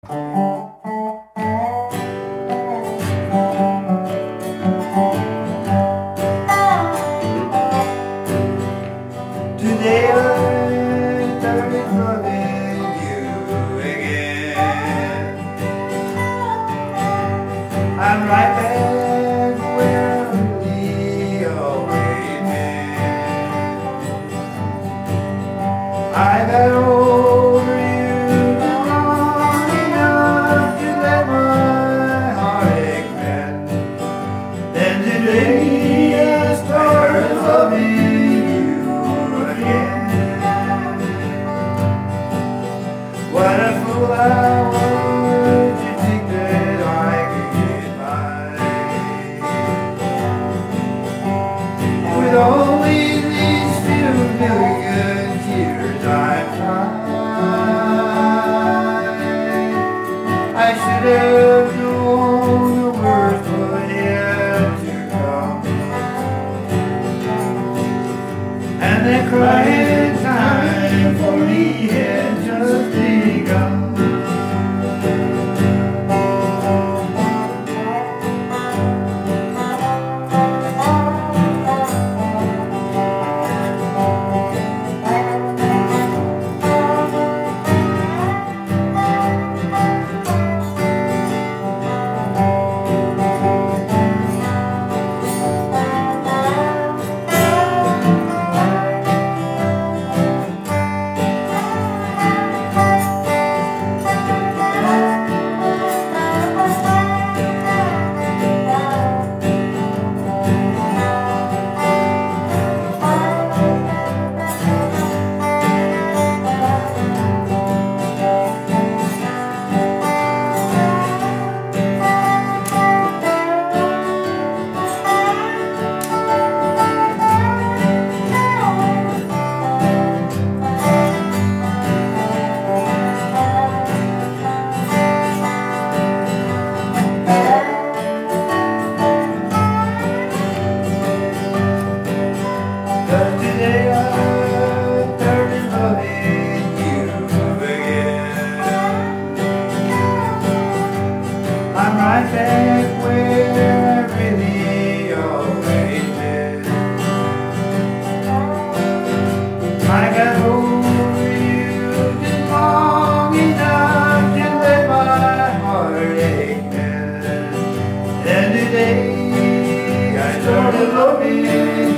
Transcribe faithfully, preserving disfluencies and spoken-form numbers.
Today I started loving you again. I'm right back where we always been. I got over you long enough to let my heartache mend. Then today I started loving again. What a fool I was to think that I could get by with only these few million tears I cried. I should have known the worst was yet to come, and the crying time for me had just begun. Today I started loving you again. I'm right back where I really always been. I got over you just long enough to let my heartache mend. Then today I started loving